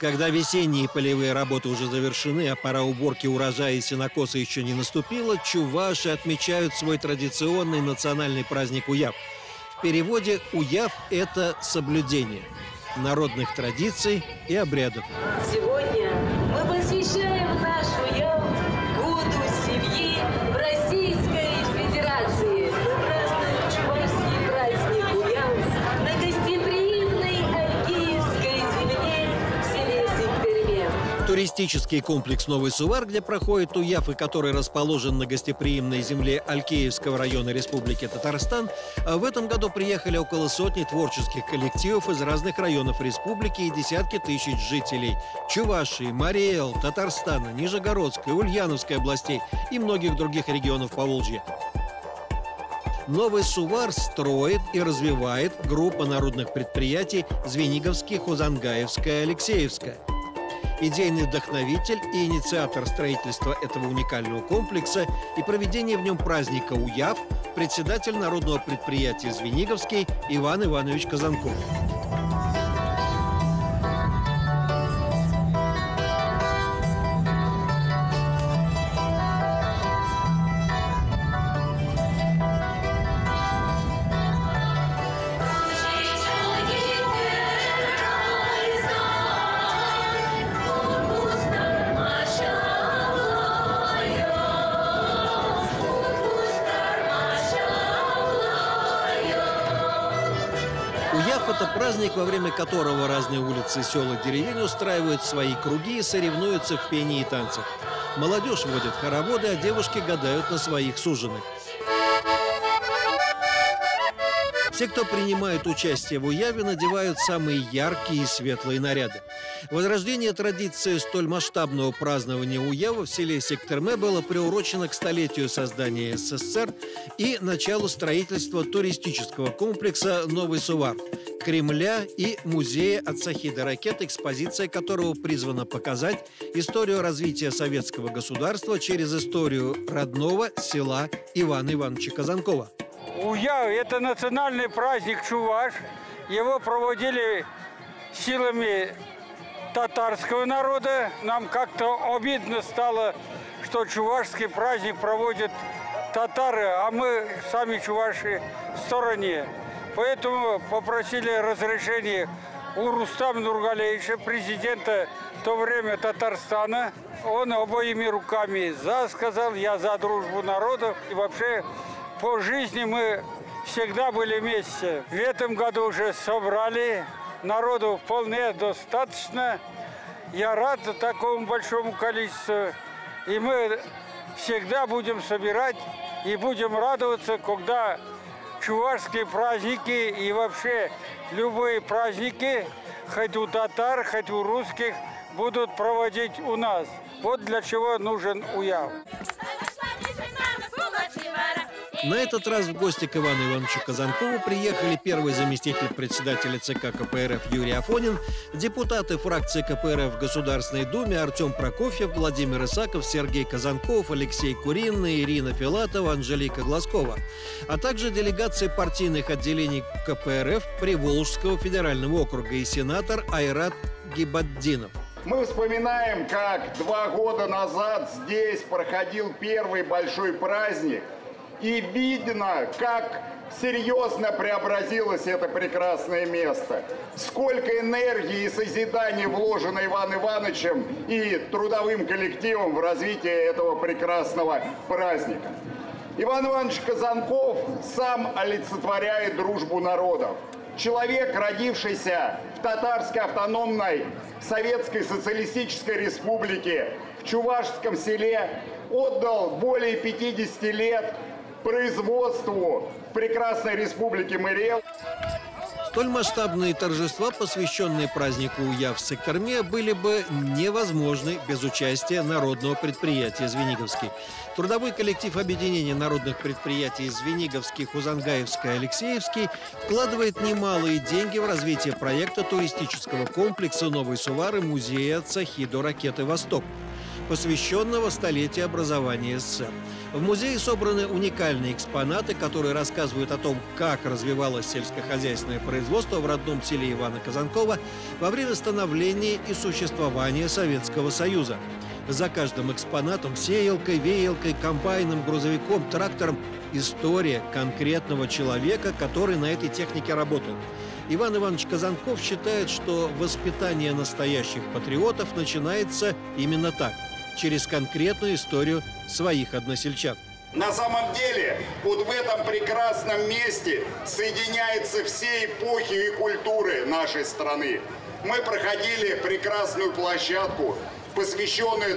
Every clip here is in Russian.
Когда весенние полевые работы уже завершены, а пора уборки урожая и сенокоса еще не наступила, чуваши отмечают свой традиционный национальный праздник Уяв. В переводе «Уяв» – это соблюдение народных традиций и обрядов. Сегодня мы посвящаем наш Уяв году семьи в Российской Федерации. Мы празднуем чувашский праздник Уяв на гостеприимной Алькеевской земле в селе Сыктырме. Туристический комплекс «Новый Сувар», где проходит Уяв и который расположен на гостеприимной земле Алькеевского района Республики Татарстан, в этом году приехали около сотни творческих коллективов из разных районов республики и десятки тысяч жителей Чувашии, Марий-Эл, Татарстана, Нижегородской, Ульяновской областей и многих других регионов Поволжья. Новый Сувар строит и развивает группа народных предприятий Звениговская, Хузангаевская, Алексеевская. Идейный вдохновитель и инициатор строительства этого уникального комплекса и проведения в нем праздника Уяв председатель народного предприятия Звениговский Иван Иванович Казанков. Уяв – это праздник, во время которого разные улицы, села, деревень устраивают свои круги и соревнуются в пении и танцах. Молодежь водит хороводы, а девушки гадают на своих суженых. Все, кто принимает участие в Уяве, надевают самые яркие и светлые наряды. Возрождение традиции столь масштабного празднования Уява в селе Сыктырме было приурочено к столетию создания СССР и началу строительства туристического комплекса «Новый Сувар», Кремля и музея Ацахида Ракет, экспозиция которого призвана показать историю развития советского государства через историю родного села Ивана Ивановича Казанкова. Уяв – это национальный праздник чуваш. Его проводили силами татарского народа. Нам как-то обидно стало, что чувашский праздник проводят татары, а мы сами чуваши в стороне. Поэтому попросили разрешения у Рустама Нургалеевича, президента в то время Татарстана. Он обоими руками «за» сказал, я за дружбу народов. И вообще по жизни мы всегда были вместе. В этом году уже собрали, народу вполне достаточно. Я рад такому большому количеству. И мы всегда будем собирать и будем радоваться, когда чувашские праздники и вообще любые праздники, хоть у татар, хоть у русских, будут проводить у нас. Вот для чего нужен Уяв. На этот раз в гости к Ивану Ивановичу Казанкову приехали первый заместитель председателя ЦК КПРФ Юрий Афонин, депутаты фракции КПРФ в Государственной Думе Артем Прокофьев, Владимир Исаков, Сергей Казанков, Алексей Курин, Ирина Филатова, Анжелика Глазкова, а также делегации партийных отделений КПРФ Приволжского федерального округа и сенатор Айрат Гибаддинов. Мы вспоминаем, как 2 года назад здесь проходил первый большой праздник. И видно, как серьезно преобразилось это прекрасное место. Сколько энергии и созидания вложено Иваном Ивановичем и трудовым коллективом в развитие этого прекрасного праздника. Иван Иванович Казанков сам олицетворяет дружбу народов. Человек, родившийся в Татарской автономной Советской Социалистической Республике, в чувашском селе, отдал более 50 лет производству в прекрасной республике Марий-Эл. Столь масштабные торжества, посвященные празднику Уяв в Сыктырме, были бы невозможны без участия народного предприятия «Звениговский». Трудовой коллектив объединения народных предприятий «Звениговский, Хузангаевский, Алексеевский» вкладывает немалые деньги в развитие проекта туристического комплекса «Новый Сувар» и музея Ацахида Ракеты «Восток». посвященного столетию образования СССР. В музее собраны уникальные экспонаты, которые рассказывают о том, как развивалось сельскохозяйственное производство в родном селе Ивана Казанкова во время становления и существования Советского Союза. За каждым экспонатом, сеялкой, веялкой, комбайном, грузовиком, трактором история конкретного человека, который на этой технике работал. Иван Иванович Казанков считает, что воспитание настоящих патриотов начинается именно так, через конкретную историю своих односельчан. На самом деле, вот в этом прекрасном месте соединяются все эпохи и культуры нашей страны. Мы проходили прекрасную площадку, посвященную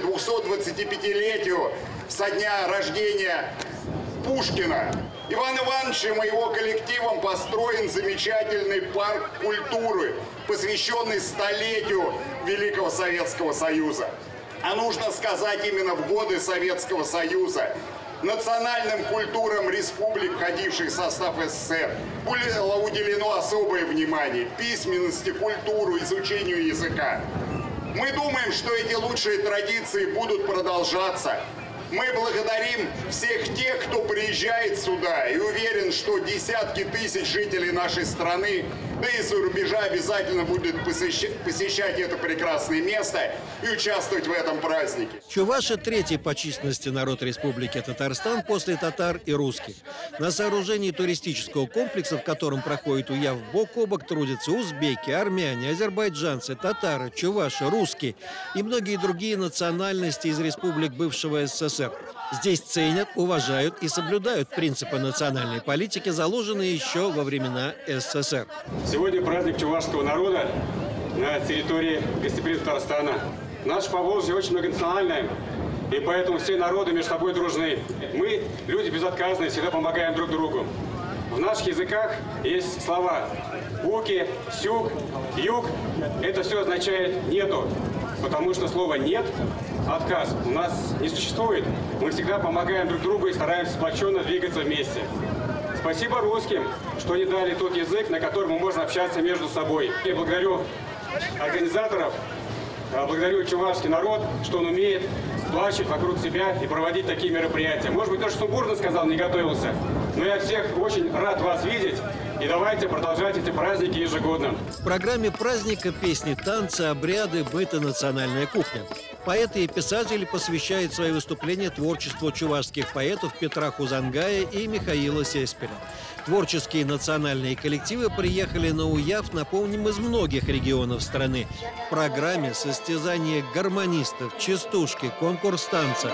225-летию со дня рождения Пушкина. Иван Ивановичем и его коллективом построен замечательный парк культуры, посвященный столетию Великого Советского Союза. А нужно сказать, именно в годы Советского Союза национальным культурам республик, входивших в состав СССР, было уделено особое внимание письменности, культуру, изучению языка. Мы думаем, что эти лучшие традиции будут продолжаться. Мы благодарим всех тех, кто приезжает сюда, и уверен, что десятки тысяч жителей нашей страны, да и за рубежа обязательно будут посещать это прекрасное место и участвовать в этом празднике. Чуваши – третий по численности народ Республики Татарстан после татар и русских. На сооружении туристического комплекса, в котором проходит Уяв, бок о бок трудятся узбеки, армяне, азербайджанцы, татары, чуваши, русские и многие другие национальности из республик бывшего СССР. Здесь ценят, уважают и соблюдают принципы национальной политики, заложенные еще во времена СССР. Сегодня праздник чувашского народа на территории гостеприимного Татарстана. Наше Поволжье очень многонациональное, и поэтому все народы между собой дружны. Мы, люди безотказные, всегда помогаем друг другу. В наших языках есть слова «уки», «сюк», «юг». Это все означает «нету», потому что слово «нет» отказ у нас не существует. Мы всегда помогаем друг другу и стараемся сплоченно двигаться вместе. Спасибо русским, что они дали тот язык, на котором мы можем общаться между собой. Я благодарю организаторов, благодарю чувашский народ, что он умеет сплачивать вокруг себя и проводить такие мероприятия. Может быть, то, что сумбурно сказал, не готовился, но я всех очень рад вас видеть. И давайте продолжать эти праздники ежегодно. В программе праздника песни, танцы, обряды, быт и национальная кухня. Поэты и писатели посвящают свои выступления творчеству чувашских поэтов Петра Хузангая и Михаила Сеспеля. Творческие национальные коллективы приехали на Уяв, напомним, из многих регионов страны. В программе состязания гармонистов, частушки, конкурс танца.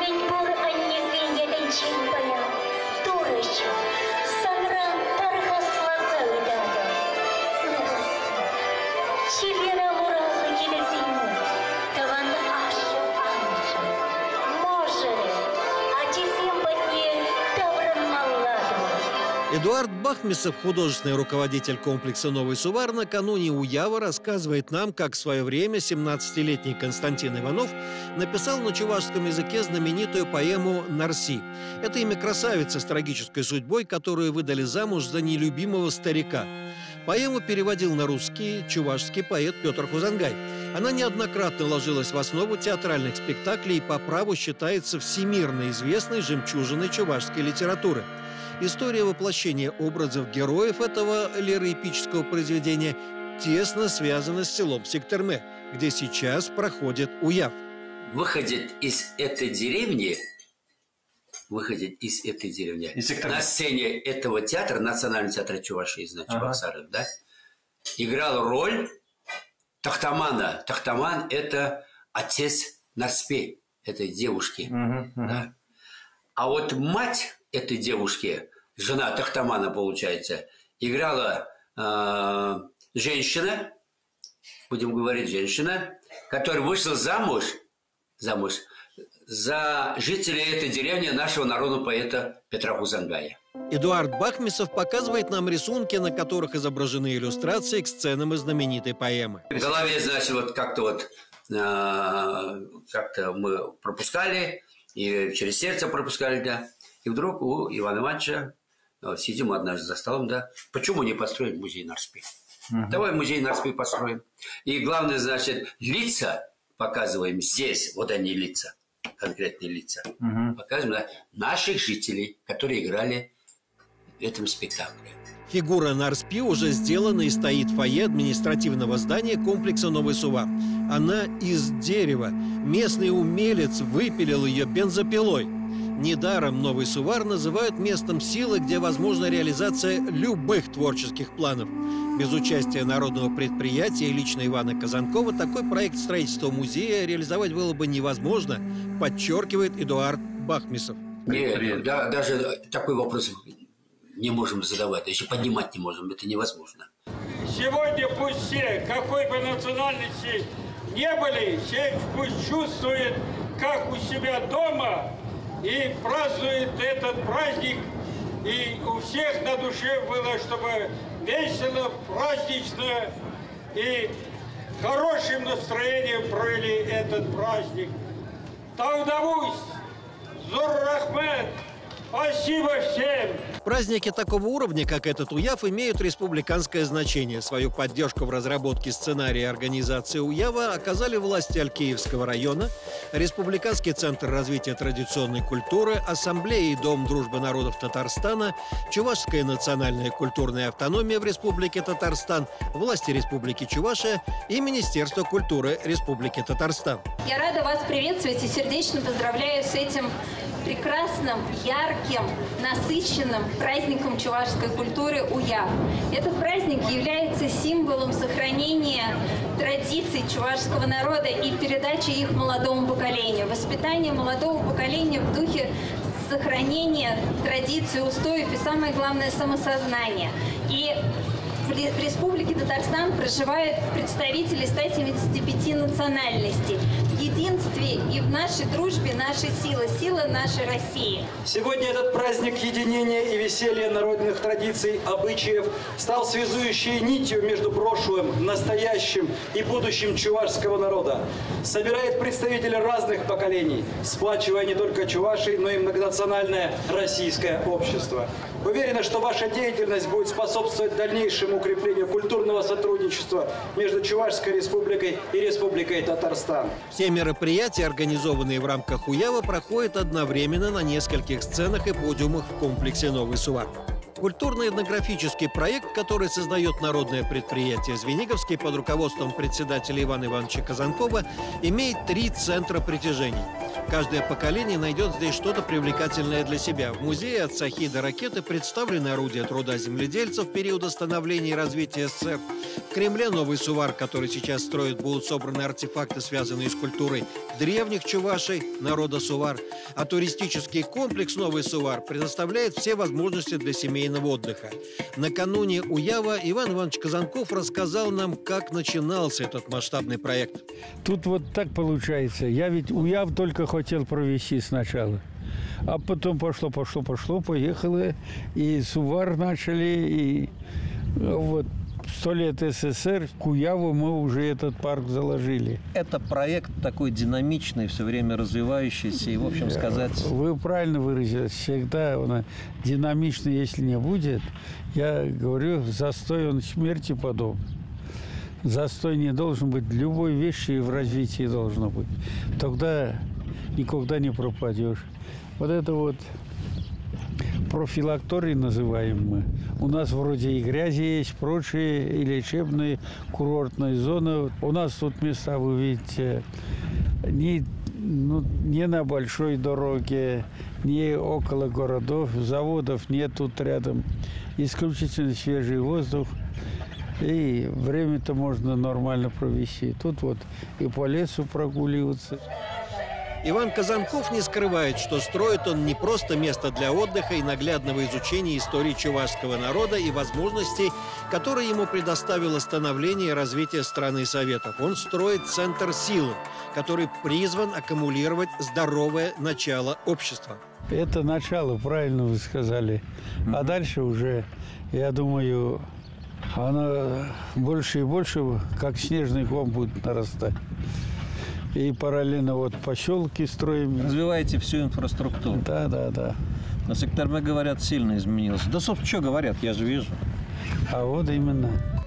Эдуард Бахмисов, художественный руководитель комплекса «Новый Сувар», накануне Уява рассказывает нам, как в свое время 17-летний Константин Иванов написал на чувашском языке знаменитую поэму «Нарси». Это имя красавицы с трагической судьбой, которую выдали замуж за нелюбимого старика. Поэму переводил на русский чувашский поэт Петр Хузангай. Она неоднократно ложилась в основу театральных спектаклей и по праву считается всемирно известной жемчужиной чувашской литературы. История воплощения образов героев этого лироэпического произведения тесно связана с селом Сиктерме, где сейчас проходит Уяв. Выходит из этой деревни на сцене этого театра, Национального театра Чувашии, Чебоксаров, да, играл роль Тахтамана. Тахтаман – это отец Нарспе, этой девушки. Да. А вот мать этой девушки, жена Тахтамана, получается, играла женщина, будем говорить женщина, которая вышла замуж за жителей этой деревни нашего народного поэта Петра Хузангая. Эдуард Бахмисов показывает нам рисунки, на которых изображены иллюстрации к сценам из знаменитой поэмы. В голове, значит, вот как-то мы пропускали, и через сердце пропускали, да. И вдруг у Ивана Ивановича, сидим однажды за столом, да, почему не построить музей Нарспи? Давай музей Нарспи построим. И главное, значит, лица показываем здесь, вот они лица, конкретные лица. Показываем наших жителей, которые играли в этом спектакле. Фигура Нарспи уже сделана и стоит в фойе административного здания комплекса «Новый Сувар». Она из дерева. Местный умелец выпилил ее бензопилой. Недаром Новый Сувар называют местом силы, где возможна реализация любых творческих планов. Без участия народного предприятия и лично Ивана Казанкова такой проект строительства музея реализовать было бы невозможно, подчеркивает Эдуард Бахмисов. Нет, даже такой вопрос не можем задавать, еще поднимать не можем, это невозможно. Сегодня пусть все, какой бы национальности не были, все пусть чувствуют, как у себя дома, и празднует этот праздник, и у всех на душе было, чтобы весело, празднично и хорошим настроением провели этот праздник. Таудавусь, Зур-Рахмет, спасибо всем! Праздники такого уровня, как этот УЯВ, имеют республиканское значение. Свою поддержку в разработке сценария организации УЯВа оказали власти Алькеевского района, Республиканский центр развития традиционной культуры, Ассамблея и Дом дружбы народов Татарстана, Чувашская национальная культурная автономия в Республике Татарстан, власти Республики Чувашия и Министерство культуры Республики Татарстан. Я рада вас приветствовать и сердечно поздравляю с этим прекрасным, ярким, насыщенным праздником чувашской культуры УЯВ. Этот праздник является символом сохранения традиций чувашского народа и передачи их молодому поколению, воспитания молодого поколения в духе сохранения традиций, устоев и, самое главное, самосознания. И в Республике Татарстан проживают представители 175 национальностей. В единстве и в нашей дружбе наша сила, сила нашей России. Сегодня этот праздник единения и веселья народных традиций, обычаев стал связующей нитью между прошлым, настоящим и будущим чувашского народа. Собирает представителей разных поколений, сплачивая не только чувашей, но и многонациональное российское общество. Уверена, что ваша деятельность будет способствовать дальнейшему укреплению культурного сотрудничества между Чувашской республикой и Республикой Татарстан. Все мероприятия, организованные в рамках УЯВа, проходят одновременно на нескольких сценах и подиумах в комплексе «Новый Сувар». Культурно-этнографический проект, который создает народное предприятие «Звениговский» под руководством председателя Ивана Ивановича Казанкова, имеет 3 центра притяжений. Каждое поколение найдет здесь что-то привлекательное для себя. В музее от Сахи до Ракеты представлены орудия труда земледельцев периода становления и развития СССР. В Кремле «Новый Сувар», который сейчас строят, будут собраны артефакты, связанные с культурой древних чувашей, народа Сувар. А туристический комплекс «Новый Сувар» предоставляет все возможности для семейного отдыха. Накануне УЯВа Иван Иванович Казанков рассказал нам, как начинался этот масштабный проект. Тут вот так получается. Я ведь УЯВ только хотел провести сначала. А потом пошло, поехало. И Сувар начали, и вот 100 лет СССР, к УЯВу мы уже этот парк заложили. Это проект такой динамичный, все время развивающийся, и, в общем, сказать... Вы правильно выразились. Всегда он динамичный, если не будет. Я говорю, застой он смерти подобен. Застой не должен быть. Любой вещи в развитии должно быть. Тогда никогда не пропадешь. Вот это вот профилакторий называем мы. У нас вроде и грязи есть, прочие, и лечебные, курортные зоны. У нас тут места, вы видите, не на большой дороге, не около городов, заводов нет тут рядом. Исключительно свежий воздух. И время-то можно нормально провести. Тут вот и по лесу прогуливаться. Иван Казанков не скрывает, что строит он не просто место для отдыха и наглядного изучения истории чувашского народа и возможностей, которые ему предоставило становление и развитие страны Советов. Он строит центр силы, который призван аккумулировать здоровое начало общества. Это начало, правильно вы сказали. А дальше уже, я думаю, оно больше и больше, как снежный ком, будет нарастать. И параллельно вот поселки строим. Развиваете всю инфраструктуру. Да. Но Сектарме, говорят, сильно изменился. Да, собственно, что говорят, я же вижу. А вот именно.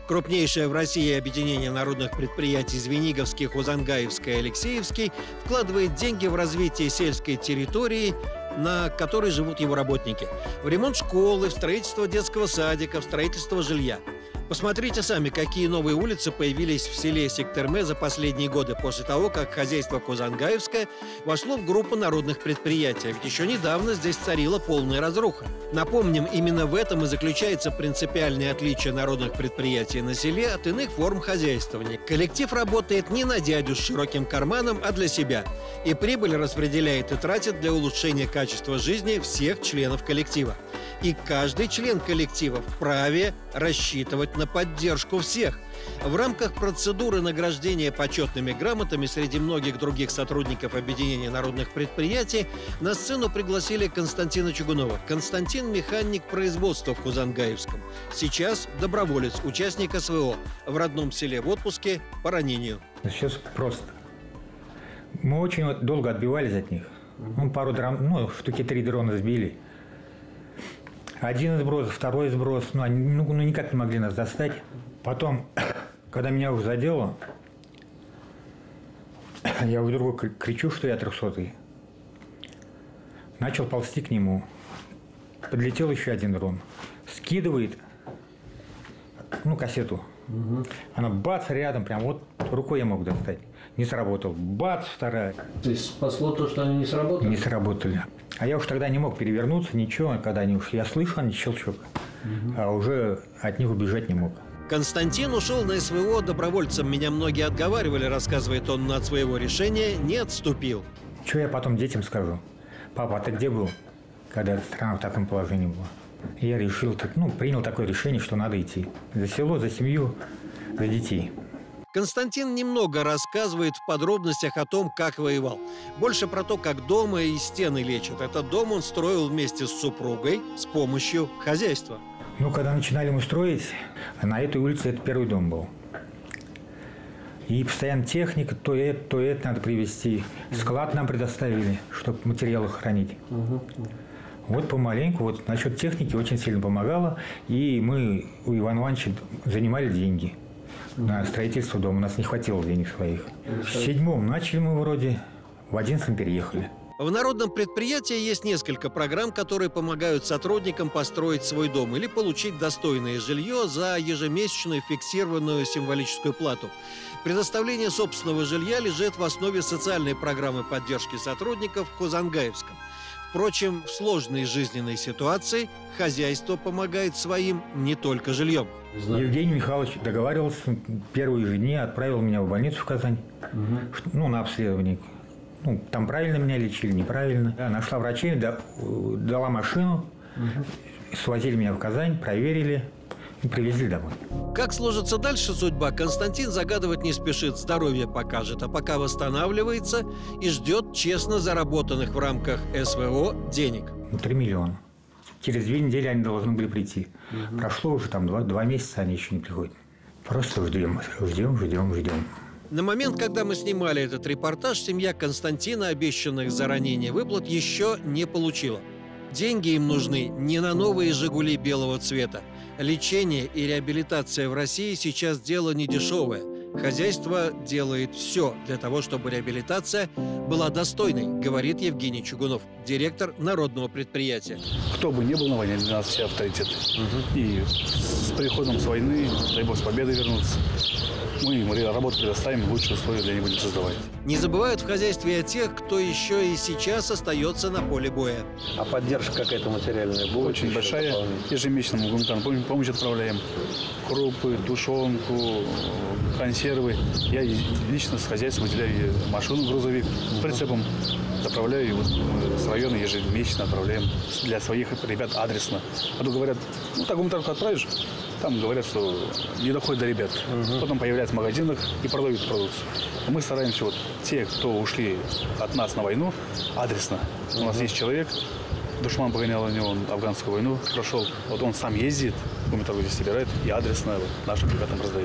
Крупнейшее в России объединение народных предприятий Звениговский, Хузангаевский и Алексеевский вкладывает деньги в развитие сельской территории, на которой живут его работники. В ремонт школы, в строительство детского садика, в строительство жилья. Посмотрите сами, какие новые улицы появились в селе Сектерме за последние годы, после того, как хозяйство Хузангаевское вошло в группу народных предприятий. Ведь еще недавно здесь царила полная разруха. Напомним, именно в этом и заключается принципиальное отличие народных предприятий на селе от иных форм хозяйствования. Коллектив работает не на дядю с широким карманом, а для себя. И прибыль распределяет и тратит для улучшения качества жизни всех членов коллектива. И каждый член коллектива вправе рассчитывать на поддержку всех. В рамках процедуры награждения почетными грамотами среди многих других сотрудников объединения народных предприятий на сцену пригласили Константина Чугунова. Константин – механик производства в Хузангаевском. Сейчас доброволец, участник СВО. В родном селе в отпуске по ранению. Сейчас просто. Мы очень долго отбивались от них. Пару дрон, штуки 3 дрона сбили. Один сброс, второй сброс. Они никак не могли нас достать. Потом, когда меня уже задело, я вдруг кричу, что я 300-й. Начал ползти к нему. Подлетел еще один дрон. Скидывает, кассету. Она бац, рядом, прям вот рукой я мог достать. Не сработал. Бац, вторая. То есть спасло то, что они не сработали? Не сработали. А я уж тогда не мог перевернуться, ничего, когда они ушли. Я слышал, они щелчок, а уже от них убежать не мог. Константин ушел на СВО добровольцем. Меня многие отговаривали, рассказывает он, но от своего решения не отступил. Что я потом детям скажу? Папа, а ты где был, когда страна в таком положении была? И я решил, принял такое решение, что надо идти. За село, за семью, за детей. Константин немного рассказывает в подробностях о том, как воевал. Больше про то, как дома и стены лечат. Этот дом он строил вместе с супругой с помощью хозяйства. Когда начинали мы строить, на этой улице это первый дом был. И постоянно техника, то это надо привезти. Склад нам предоставили, чтобы материалы хранить. Вот помаленьку, насчет техники очень сильно помогало. И мы у Ивана Ивановича занимали деньги на строительство дома. У нас не хватило денег своих. В 7-м начали мы вроде, в 11-м переехали. В народном предприятии есть несколько программ, которые помогают сотрудникам построить свой дом или получить достойное жилье за ежемесячную фиксированную символическую плату. Предоставление собственного жилья лежит в основе социальной программы поддержки сотрудников в Хузангаевском. Впрочем, в сложной жизненной ситуации хозяйство помогает своим не только жильем. Евгений Михайлович договаривался, первые же дни отправил меня в больницу в Казань, на обследование. Там правильно меня лечили, неправильно. Я нашла врачей, дала машину, свозили меня в Казань, проверили и привезли домой. Как сложится дальше судьба, Константин загадывать не спешит, здоровье покажет, а пока восстанавливается и ждет честно заработанных в рамках СВО денег. 3 миллиона. Через 2 недели они должны были прийти. Прошло уже 2 месяца, они еще не приходят. Просто ждем. На момент, когда мы снимали этот репортаж, семья Константина обещанных за ранение выплат еще не получила. Деньги им нужны не на новые «Жигули» белого цвета. Лечение и реабилитация в России сейчас дело недешевое. Хозяйство делает все для того, чтобы реабилитация была достойной, говорит Евгений Чугунов, директор народного предприятия. Кто бы ни был на войне, для нас все авторитеты. И с приходом с войны, дай бог, с победой вернуться, мы им работу предоставим, лучшие условия для них будем создавать. Не забывают в хозяйстве о тех, кто еще и сейчас остается на поле боя. А поддержка какая-то материальная будет? Очень большая. Ежемесячно мы гуманитарную помощь отправляем. Крупы, тушенку, консервы. Я лично с хозяйства выделяю машину, грузовик, прицепом заправляю. И с района ежемесячно отправляем для своих ребят адресно. А то говорят, так гуманитарку отправишь, там говорят, что не доходит до ребят. Потом появляются в магазинах и продают продукцию. Мы стараемся, те, кто ушли от нас на войну, адресно. У нас есть человек, душман погонял на него, он афганскую войну прошел. Он сам ездит, гуманитарку здесь собирает и адресно нашим ребятам раздает.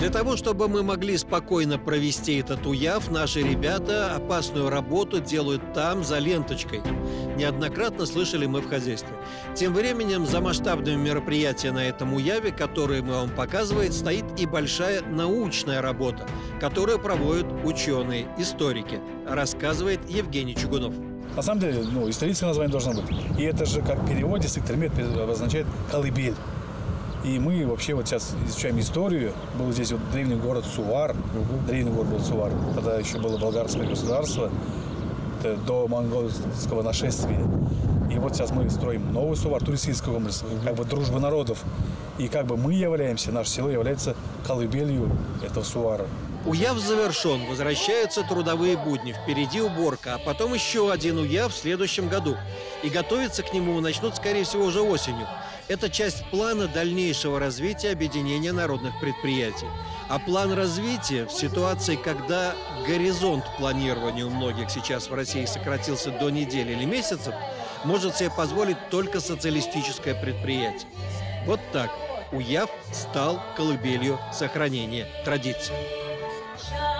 Для того, чтобы мы могли спокойно провести этот уяв, наши ребята опасную работу делают там, за ленточкой. Неоднократно слышали мы в хозяйстве. Тем временем за масштабными мероприятиями на этом уяве, которые мы вам показываем, стоит и большая научная работа, которую проводят ученые, историки, рассказывает Евгений Чугунов. На самом деле, историческое название должно быть. И это же, как в переводе, сектормет обозначает колыбель. И мы вообще вот сейчас изучаем историю. Был здесь вот древний город Сувар. Древний город был Сувар. Тогда еще было болгарское государство до монгольского нашествия. И вот сейчас мы строим новый Сувар, туристический комплекс, как бы дружба народов. И как бы мы являемся, наше село является колыбелью этого Сувара. Уяв завершен, возвращаются трудовые будни, впереди уборка, а потом еще один уяв в следующем году. И готовиться к нему начнут, скорее всего, уже осенью. Это часть плана дальнейшего развития объединения народных предприятий. А план развития в ситуации, когда горизонт планирования у многих сейчас в России сократился до недели или месяцев, может себе позволить только социалистическое предприятие. Вот так уяв стал колыбелью сохранения традиций.